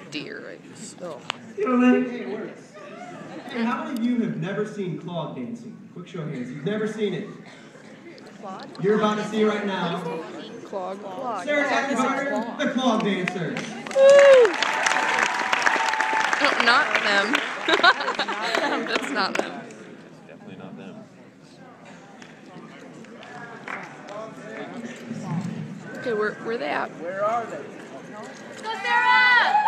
deer. Oh. Hey, how many of you have never seen clog dancing? Quick show of hands. You've never seen it. Clog? You're about to see it right now. Clog. Sarah, everybody, the clog dancers. No, not them. That's not them. Definitely not them. Okay, where are they at? Where are they? Go, Sarah!